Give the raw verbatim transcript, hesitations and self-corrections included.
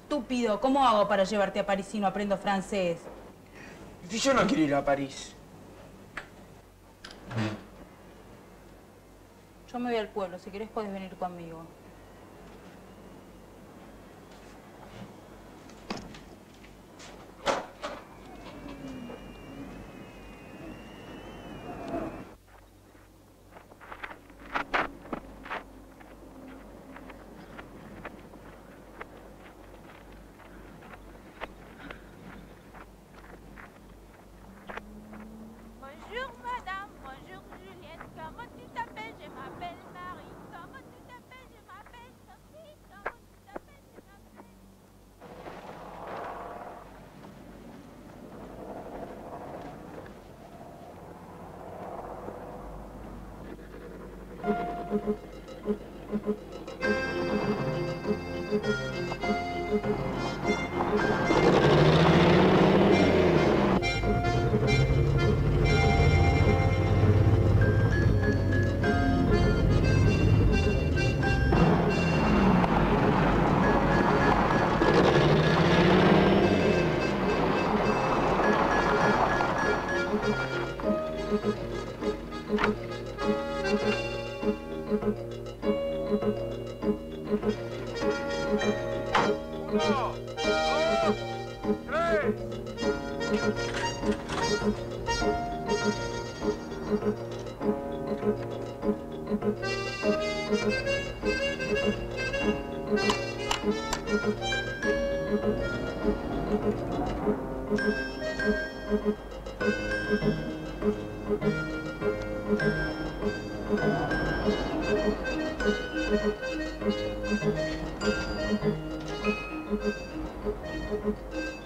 estúpido. ¿Cómo hago para llevarte a París si no aprendo francés? Si yo no quiero ir a París. Yo me voy al pueblo. Si querés, podés venir conmigo. Thank you.